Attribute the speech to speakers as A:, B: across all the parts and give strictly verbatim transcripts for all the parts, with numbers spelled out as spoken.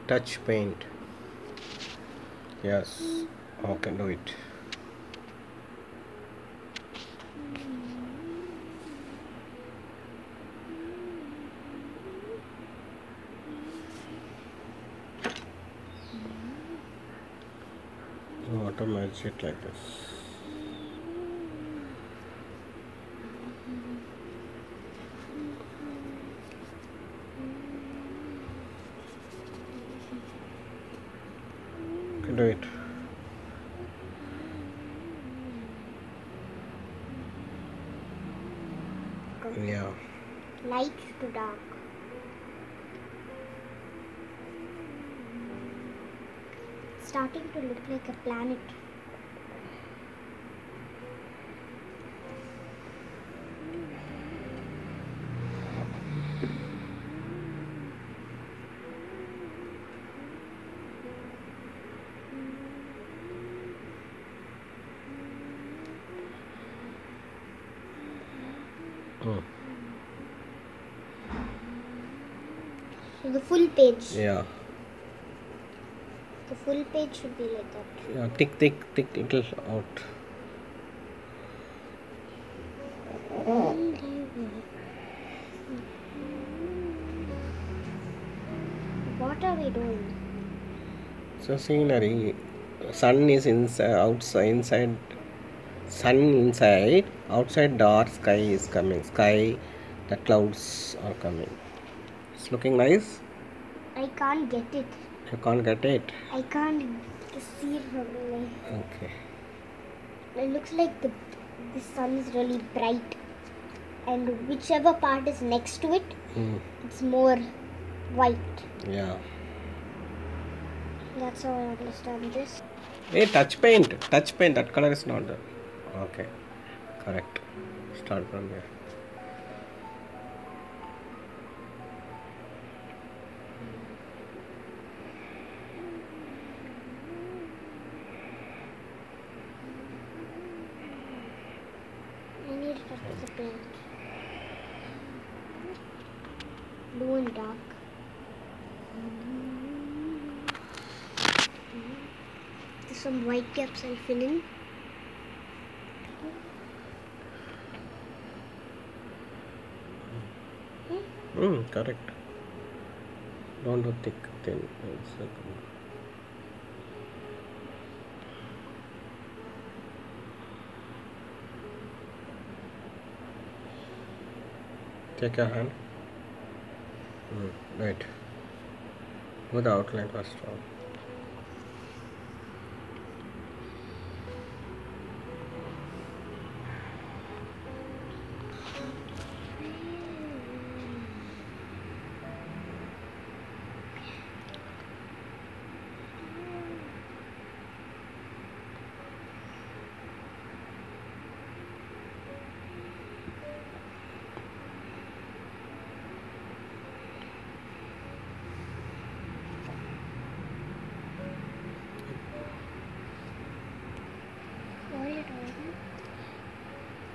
A: touch paint. Yes, okay, do it. Water merge it like this. Okay, do it. Yeah.
B: Light to dark. It's starting to look like a planet.
A: Mm.
B: So the full page.
A: Yeah.
B: The full page should be like that.
A: Yeah. Tick, tick, tick, little out.
B: What are we doing?
A: So scenery. Sun is inside, outside, inside. Sun inside. Outside, dark sky is coming. Sky, the clouds are coming. It's looking nice.
B: I can't get it.
A: You can't get it.
B: I can't see it properly.
A: Okay.
B: It looks like the the sun is really bright, and whichever part is next to it,
A: Mm.
B: it's more white.
A: Yeah.
B: That's how I understand this.
A: Hey, touch paint. Touch paint. That color is not there. Okay. Correct. Start from there.
B: I need to touch the paint. Blue and dark. There's some white gaps I'll fill in.
A: Hmm. Correct. Don't do thick, thin. It's like, take your hand. Mm. Right. Do the outline first of all.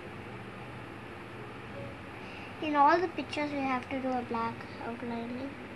B: In all the pictures, we have to do a black outlining.